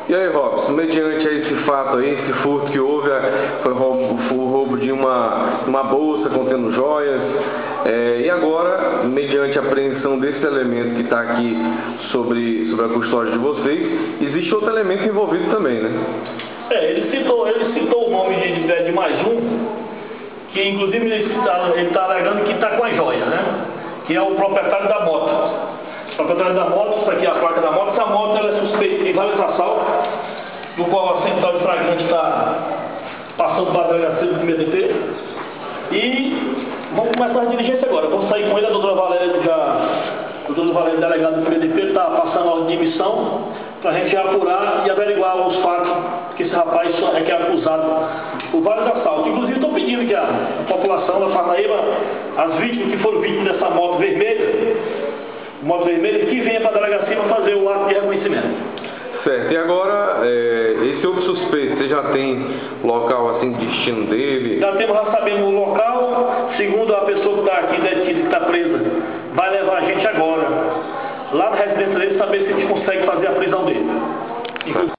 E aí, Robson, mediante a esse fato aí, esse furto que houve, foi o roubo de uma bolsa contendo joias, e agora, mediante a apreensão desse elemento que está aqui sobre a custódia de vocês, existe outro elemento envolvido também, né? Ele citou o nome de mais um, que inclusive ele está alegando que está com a joia, né? Que é o proprietário da moto. O proprietário da moto, isso aqui é a placa da moto. Essa moto ela é suspeita de vários assaltos, no qual a central de flagrante está passando para a delegacia do primeiro DP. E vamos começar a diligência agora. Vamos sair com ele, a doutora Valéria, delegado do primeiro DP, está passando a ordem de missão para a gente apurar e averiguar os fatos que esse rapaz é acusado por vários assaltos. Inclusive estou pedindo que a população da Parnaíba, as vítimas que foram vítimas dessa moto vermelha, que venha para a delegacia para fazer o ato de reconhecimento. Certo, e agora, esse outro suspeito, você já tem local assim, destino dele? Já sabemos o local, segundo a pessoa que está aqui, detida, que está presa, vai levar a gente agora lá na residência dele, saber se a gente consegue fazer a prisão dele.